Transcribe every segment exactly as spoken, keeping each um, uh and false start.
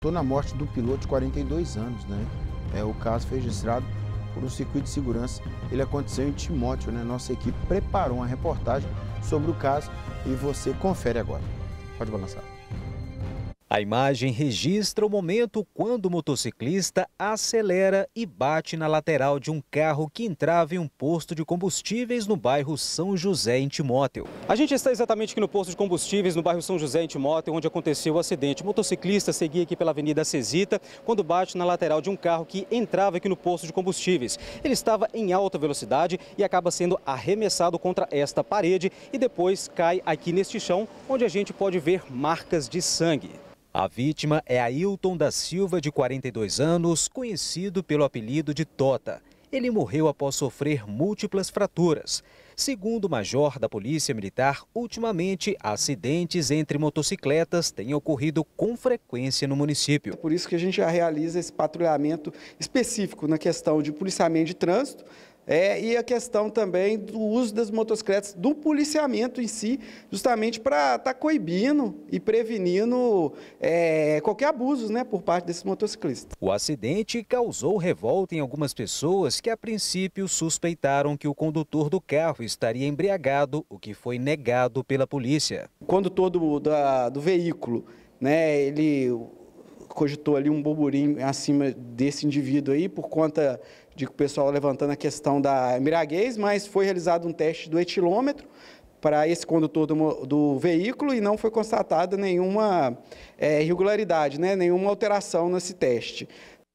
resultou na morte do piloto de quarenta e dois anos, né? É, o caso foi registrado por um circuito de segurança. Ele aconteceu em Timóteo, né? Nossa equipe preparou uma reportagem sobre o caso e você confere agora. Pode balançar. A imagem registra o momento quando o motociclista acelera e bate na lateral de um carro que entrava em um posto de combustíveis no bairro São José, em Timóteo. A gente está exatamente aqui no posto de combustíveis no bairro São José, em Timóteo, onde aconteceu o acidente. O motociclista seguia aqui pela Avenida Cesita quando bate na lateral de um carro que entrava aqui no posto de combustíveis. Ele estava em alta velocidade e acaba sendo arremessado contra esta parede e depois cai aqui neste chão, onde a gente pode ver marcas de sangue. A vítima é Ailton da Silva, de quarenta e dois anos, conhecido pelo apelido de Tota. Ele morreu após sofrer múltiplas fraturas. Segundo o major da Polícia Militar, ultimamente, acidentes entre motocicletas têm ocorrido com frequência no município. Por isso que a gente já realiza esse patrulhamento específico na questão de policiamento de trânsito, É, e a questão também do uso das motocicletas, do policiamento em si, justamente para estar tá coibindo e prevenindo é, qualquer abuso, né, por parte desses motociclistas. O acidente causou revolta em algumas pessoas que, a princípio, suspeitaram que o condutor do carro estaria embriagado, o que foi negado pela polícia. O condutor do, da, do veículo, né, ele cogitou ali um burburinho acima desse indivíduo aí, por conta de que o pessoal levantando a questão da embriaguez, mas foi realizado um teste do etilômetro para esse condutor do, do veículo e não foi constatada nenhuma é, irregularidade, né, nenhuma alteração nesse teste.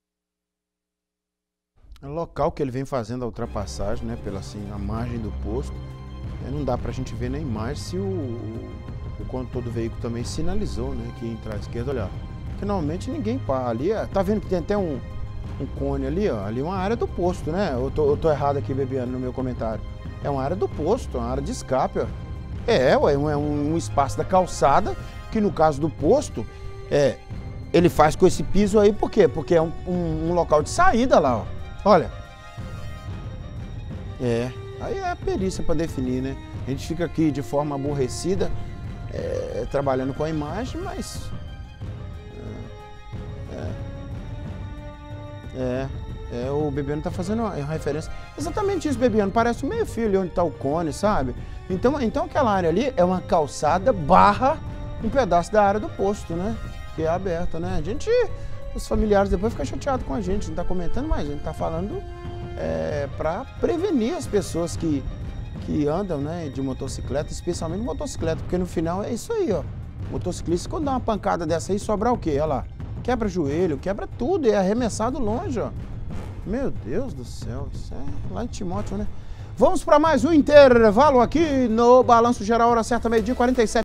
O local que ele vem fazendo a ultrapassagem, né, pela assim, a margem do posto, né, não dá para a gente ver na imagem se o, o, o condutor do veículo também sinalizou, né, que ia entrar à esquerda, olha, que normalmente ninguém para ali, tá vendo que tem até um um cone ali, ó, ali é uma área do posto, né? Eu tô, eu tô errado aqui, Bebiano, no meu comentário. É uma área do posto, uma área de escape, ó. É, ué, é um, um espaço da calçada, que no caso do posto, é, ele faz com esse piso aí, por quê? Porque é um, um, um local de saída lá, ó. Olha. É, aí é a perícia para definir, né? A gente fica aqui de forma aborrecida, é, trabalhando com a imagem, mas... É, é, o Bebiano tá fazendo uma referência. Exatamente isso, Bebiano, parece um meio fio ali onde tá o cone, sabe? Então, então aquela área ali é uma calçada barra um pedaço da área do posto, né? Que é aberta, né? A gente, os familiares depois ficam chateados com a gente, não tá comentando, mas a gente tá falando é, para prevenir as pessoas que, que andam, né, de motocicleta, especialmente motocicleta, porque no final é isso aí, ó. Motociclista, quando dá uma pancada dessa aí, sobra o quê? Olha lá. Quebra joelho, quebra tudo, é arremessado longe, ó. Meu Deus do céu, isso é lá em Timóteo, né? Vamos para mais um intervalo aqui no Balanço Geral, hora certa, meio-dia, quarenta e sete.